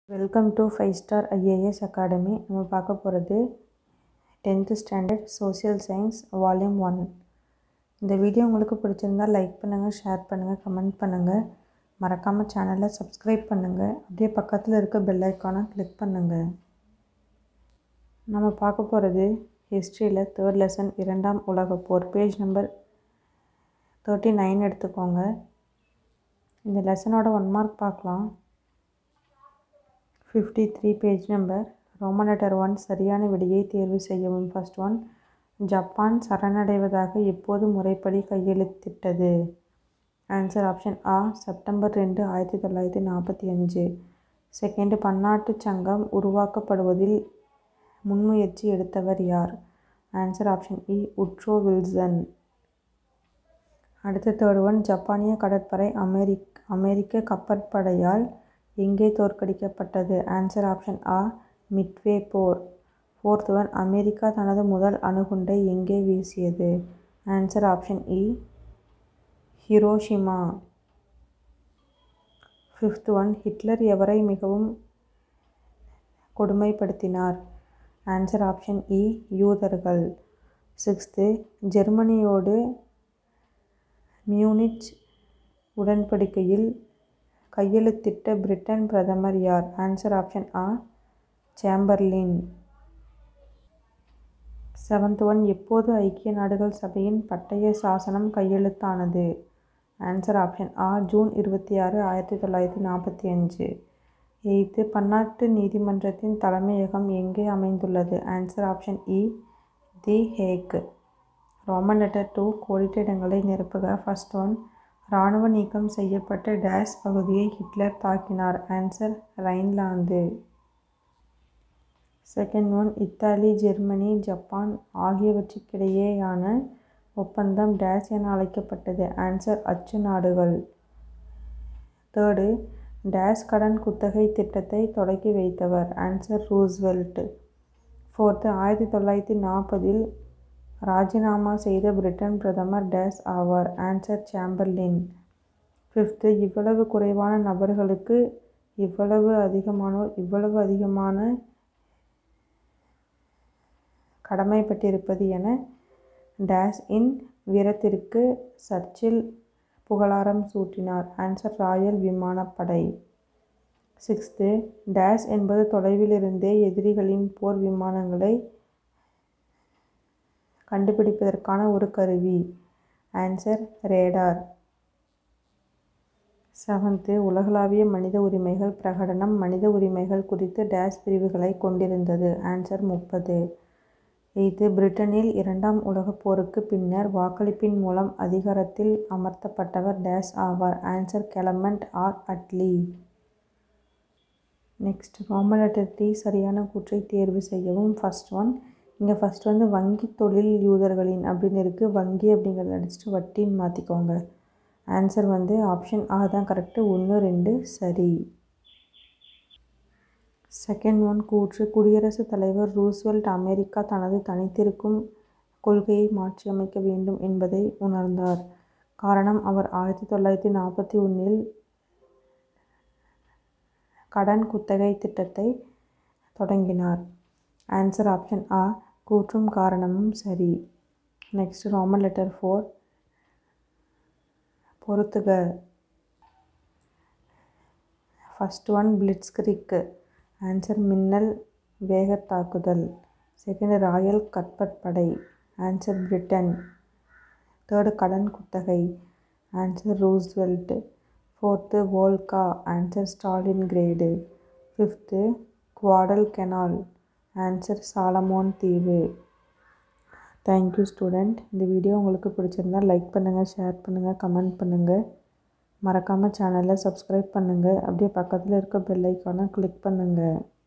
Welcome to 5 star IAS academy. நம்ம பார்க்க போகிறது 10th standard social science volume 1. இந்த வீடியோ உங்களுக்கு பிடிச்சிருந்தால் லைக் பண்ணுங்கள், ஷேர் பண்ணுங்கள், கமெண்ட் பண்ணுங்கள். மறக்காமல் சேனலை சப்ஸ்கிரைப் பண்ணுங்கள். அப்படியே பக்கத்தில் இருக்க பெல் ஐக்கானை கிளிக் பண்ணுங்கள். நம்ம பார்க்க போகிறது ஹிஸ்ட்ரியில் 3rd லெசன் 2ஆம் உலகப் போர். பேஜ் நம்பர் 39 எடுத்துக்கோங்க. இந்த லெசனோட 1 மார்க் பார்க்கலாம். 53 பேஜ் நம்பர். ரோமன் லெட்டர் 1 சரியான விடையை தேர்வு செய்யவும். ஃபர்ஸ்ட் ஒன், ஜப்பான் சரணடைவதாக எப்போது முறைப்படி கையெழுத்திட்டது? ஆன்சர் ஆப்ஷன் ஆ, செப்டம்பர் 2, 1945. செகண்ட், பன்னாட்டு சங்கம் உருவாக்கப்படுவதில் முன்முயற்சி எடுத்தவர் யார்? ஆன்சர் ஆப்ஷன் இ, உட்ரோ வில்சன். அடுத்த தேர்ட் ஒன், ஜப்பானிய கடற்படை அமெரிக்க கப்பற்படையால் எங்கே தோற்கடிக்கப்பட்டது? ஆன்சர் ஆப்ஷன் ஆ, மிட்வே போர். ஃபோர்த் ஒன், அமெரிக்கா தனது முதல் அணுகுண்டை எங்கே வீசியது? ஆன்சர் ஆப்ஷன் இ, ஹிரோஷிமா. ஃபிஃப்த் ஒன், ஹிட்லர் எவரை மிகவும் கொடுமைப்படுத்தினார்? ஆன்சர் ஆப்ஷன் இ, யூதர்கள். சிக்ஸ்த்து, ஜெர்மனியோடு மியூனிச் உடன்படிக்கையில் கையெழுத்திட்ட பிரிட்டன் பிரதமர் யார்? ஆன்சர் ஆப்ஷன் ஆ, சேம்பர்லின். செவன்த் ஒன், எப்போது ஐக்கிய நாடுகள் சபையின் பட்டய சாசனம் கையெழுத்தானது? ஆன்சர் ஆப்ஷன் ஆ, ஜூன் 26, 1945. எய்த்து, பன்னாட்டு நீதிமன்றத்தின் தலைமையகம் எங்கே அமைந்துள்ளது? ஆன்சர் ஆப்ஷன் இ, தி ஹேக். ரோமன் லெட்டர் 2 கோடிட்ட இடங்களை நிரப்புக. ஃபர்ஸ்ட் ஒன், இராணுவ நீக்கம் செய்யப்பட்ட டேஷ் பகுதியை ஹிட்லர் தாக்கினார்? Answer Rhineland. Second one, Italy, Germany, Japan ஆகியவற்றுக்கிடையேயான ஒப்பந்தம் டேஷ் என அழைக்கப்பட்டது? ஆன்சர் அச்சு நாடுகள். தேர்டு, டேஷ் கடன் குத்தகை திட்டத்தை தொடக்கி வைத்தவர்? Answer Roosevelt. ஃபோர்த்து, 1940 ராஜினாமா செய்த பிரிட்டன் பிரதமர் டேஷ் ஆவார்? Answer Chamberlain. ஃபிஃப்த்து, இவ்வளவு குறைவான நபர்களுக்கு இவ்வளவு அதிகமான கடமைப்பட்டிருப்பது என டேஷ் இன் வீரத்திற்கு சர்ச்சில் புகழாரம் சூட்டினார்? ஆன்சர் ராயல் விமானப்படை. சிக்ஸ்த்து, டேஷ் என்பது தொலைவிலிருந்தே எதிரிகளின் போர் விமானங்களை கண்டுபிடிப்பதற்கான ஒரு கருவி? Answer radar. செவன்த்து, உலகளாவிய மனித உரிமைகள் பிரகடனம் மனித உரிமைகள் குறித்து டேஷ் பிரிவுகளை கொண்டிருந்தது? ஆன்சர் 30. எய்த்து, பிரிட்டனில் 2ஆம் உலகப் போருக்கு பின்னர் வாக்களிப்பின் மூலம் அதிகாரத்தில் அமர்த்தப்பட்டவர் டேஷ் ஆவார்? Answer Clement R Attlee. Next, Roman letter 3 சரியான கூற்றை தேர்வு செய்யவும். ஃபர்ஸ்ட் ஒன், இங்கே ஃபர்ஸ்ட் வந்து வங்கி தொழில் யூதர்களின் அப்படின்னு இருக்குது. வங்கி அப்படிங்கிறத அடிச்சுட்டு வட்டின்னு மாற்றிக்கோங்க. ஆன்சர் வந்து ஆப்ஷன் ஆ தான் கரெக்டு. 1, 2 சரி. செகண்ட் ஒன், கூற்று, குடியரசுத் தலைவர் ரூஸ்வெல்ட் அமெரிக்கா தனது தனித்திருக்கும் கொள்கையை மாற்றியமைக்க வேண்டும் என்பதை உணர்ந்தார். காரணம், அவர் 1941 கடன் குத்தகை திட்டத்தை தொடங்கினார்? ஆன்சர் ஆப்ஷன் ஆ, கூற்றும் காரணமும் சரி. நெக்ஸ்ட், ரோமன் லெட்டர் 4 பொறுத்துக. First one, பிளிட்ஸ்கிரிக். ஆன்சர் மின்னல் வேகத் தாக்குதல். செகண்ட், ராயல் கப்பற்படை. Answer Britain. தேர்டு, கடன் குத்தகை. Answer Roosevelt. Fourth, Volga. Answer Stalingrad. Fifth, Guadalcanal. Answer Solomon தீவு. Thank you student. இந்த வீடியோ உங்களுக்கு பிடிச்சிருந்தால் லைக் பண்ணுங்கள், ஷேர் பண்ணுங்கள், கமெண்ட் பண்ணுங்கள். மறக்காமல் சேனலை சப்ஸ்கிரைப் பண்ணுங்கள். அப்படியே பக்கத்தில் இருக்க பெல் ஐக்கானை கிளிக் பண்ணுங்கள்.